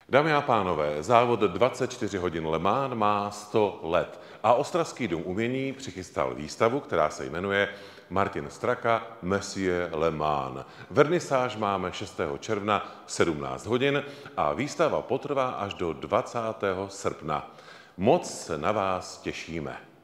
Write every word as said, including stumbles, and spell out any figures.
Dámy a pánové, závod dvacet čtyři hodin Le Mans má sto let a Ostravský dům umění přichystal výstavu, která se jmenuje Martin Straka Monsieur Le Mans. Vernisáž máme šestého června v sedmnáct hodin a výstava potrvá až do dvacátého srpna. Moc se na vás těšíme.